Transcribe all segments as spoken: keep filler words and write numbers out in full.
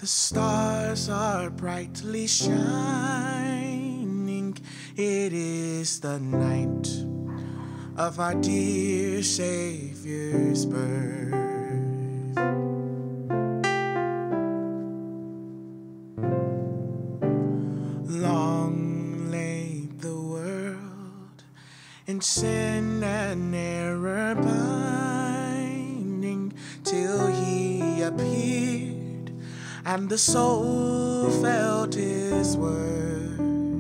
stars are brightly shining. It is the night of our dear Savior's birth. Long lay the world in sin and error binding, till he appeared and the soul felt his word.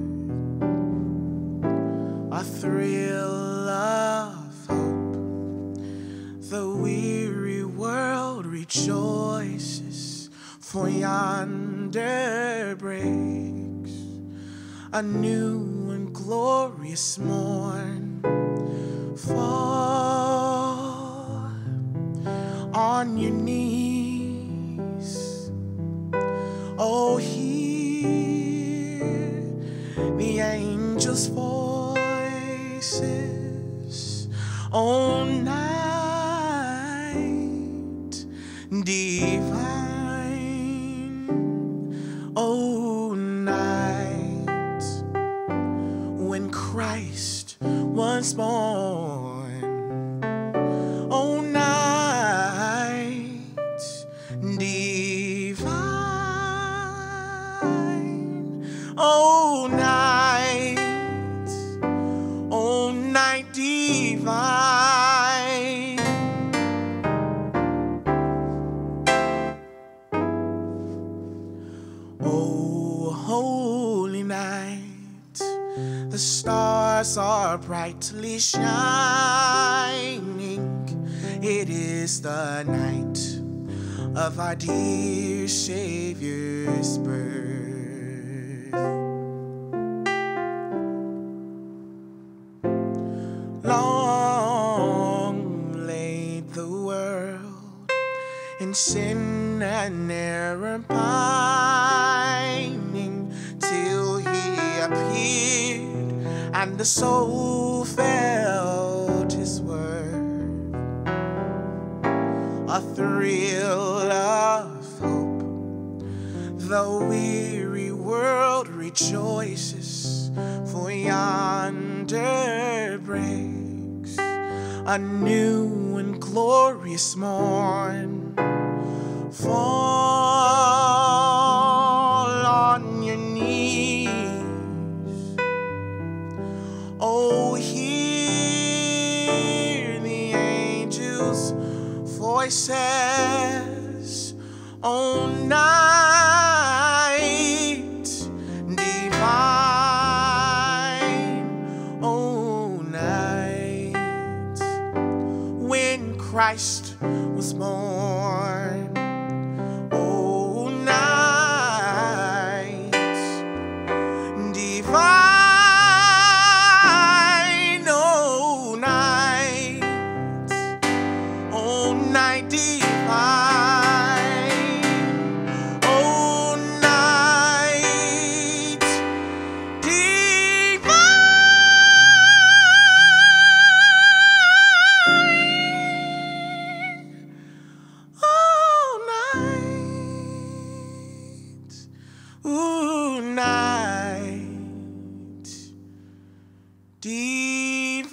A thrill of hope, the weary world rejoices, for yonder breaks a new and glorious morn. Fall on your knees, oh, hear the angels' voices. Oh, night divine, oh, night when Christ was born. Oh, night divine, oh, night, oh, night divine. Oh, holy night, the stars are brightly shining. It is the night of our dear Savior's birth. Long lay the world in sin and error pining, till he appeared and the soul felt his word. A thrill of hope, the weary world rejoices, for yonder breaks a new and glorious morn. Fall on your knees, oh, hear the angels' voices. Oh, night divine, oh, night when Christ was born. Oh, night divine, oh, night, oh, night divine, oh, night divine, oh, night, ooh, night divine.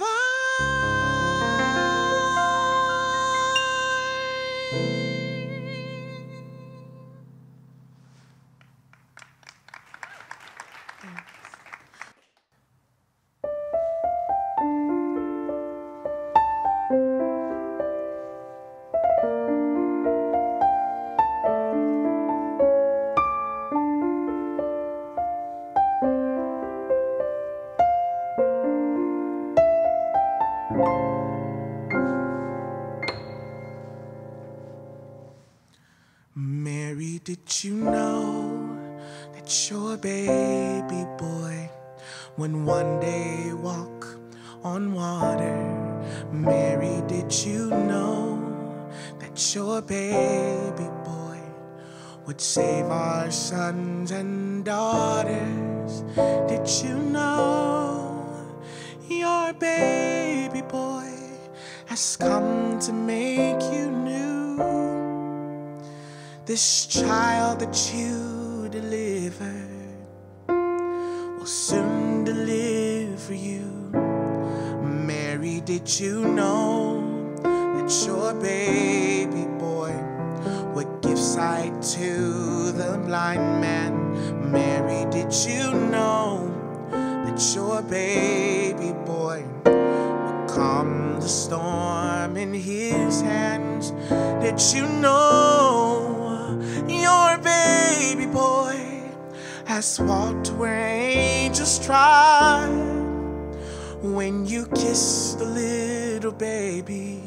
Mary, did you know that your baby boy would one day walk on water? Mary, did you know that your baby boy would save our sons and daughters? Did you know your baby boy has come to make you new? this child that you delivered will soon deliver you. Mary, did you know that your baby boy would give sight to the blind man? Mary, did you know that your baby boy would calm the storm in his hands? Did you know your baby boy has walked where angels trod? When you kiss the little baby,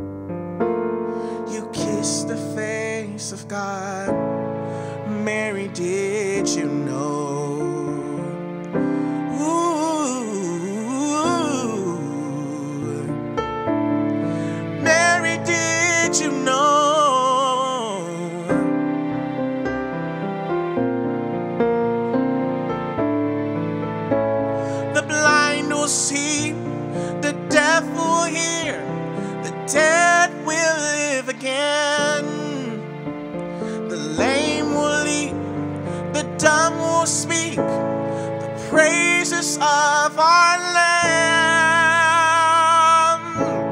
you kiss the face of God. Mary, did you know? Ooh, Mary, did you know? The blind will see, the deaf will hear, the dead will live again. The lame will leap, the dumb will speak, the praises of our Lamb.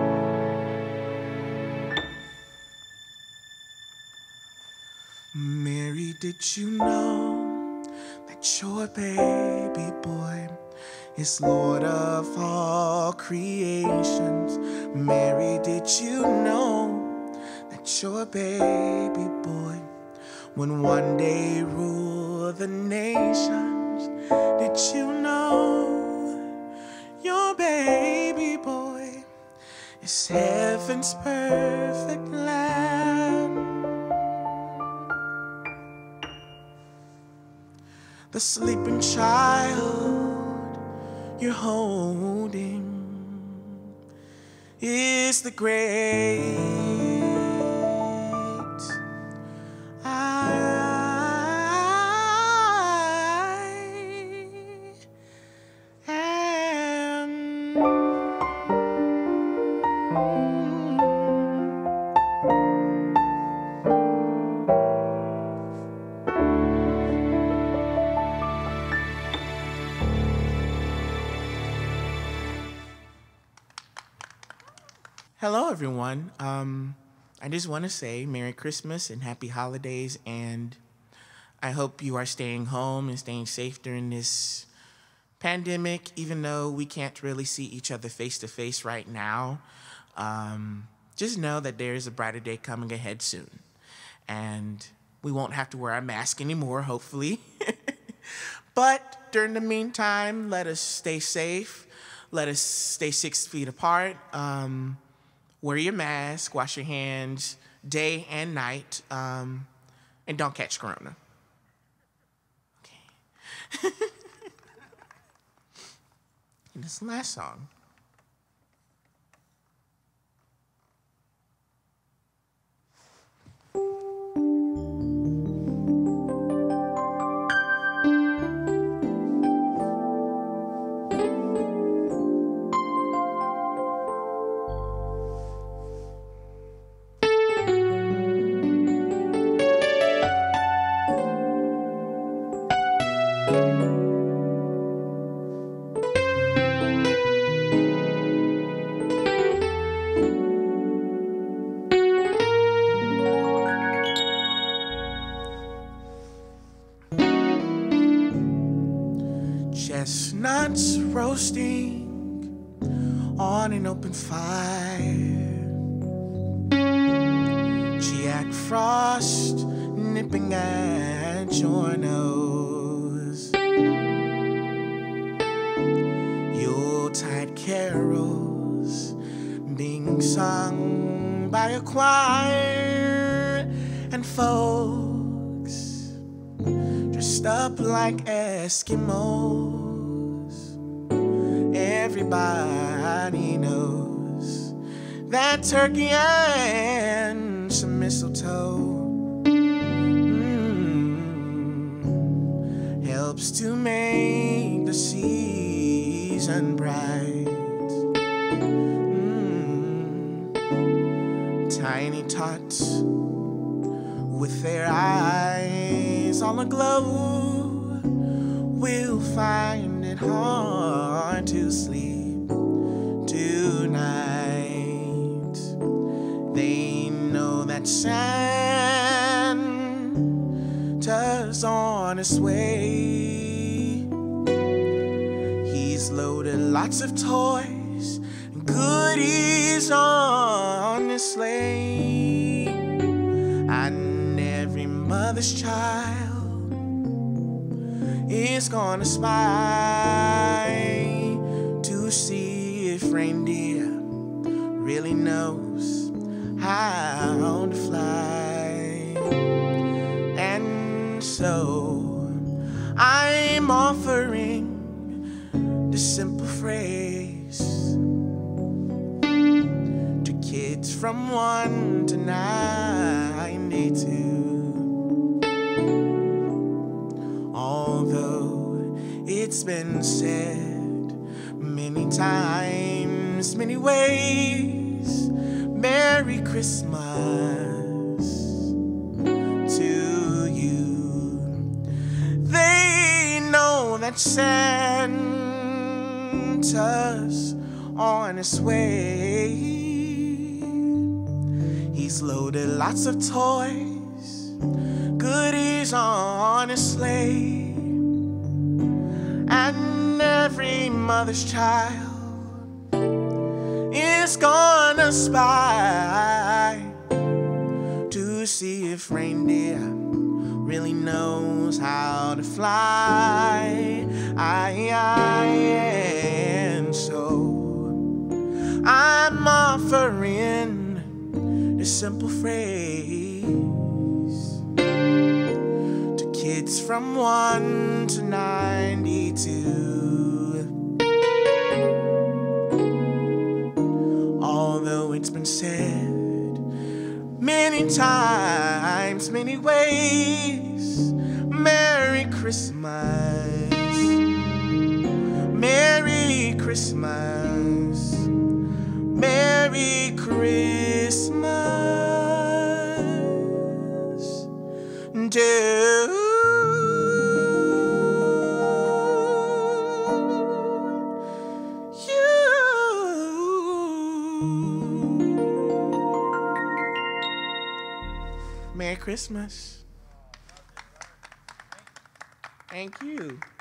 Mary, did you know that your baby boy is Lord of all creations? Mary, did you know that your baby boy would one day rule the nations? Did you know your baby boy is heaven's perfect lamb? The sleeping child you're holding is the great I am. Hello, everyone. Um, I just want to say Merry Christmas and Happy Holidays, and I hope you are staying home and staying safe during this pandemic, even though we can't really see each other face to face right now. Um, just know that there is a brighter day coming ahead soon, and we won't have to wear a mask anymore, hopefully. But during the meantime, let us stay safe. Let us stay six feet apart. Um, Wear your mask, wash your hands day and night, um, and don't catch corona. Okay. And this last song. Chestnuts roasting on an open fire, Jack Frost nipping at your nose, Yuletide carols being sung by a choir, and folks dressed up like Eskimos. Everybody knows that turkey and some mistletoe mm, helps to make the season bright. Mm, tiny tots with their eyes all aglow will find it hard to sleep tonight. They know that Santa's on his way. He's loaded lots of toys and goodies on his sleigh, and every mother's child is gonna spy to see if reindeer really knows how to fly. And so I'm offering this simple phrase to kids from one to ninety-two. Although it's been said many times, many ways, Merry Christmas to you. They know that Santa's on his way. He's loaded lots of toys, goodies on his sleigh, and every mother's child is gonna spy to see if reindeer really knows how to fly. I, I, and so I'm offering this simple phrase to kids from one to ninety-two. Although it's been said many times, many ways, Merry Christmas, Merry Christmas, Merry Christmas to Merry Christmas. Thank you.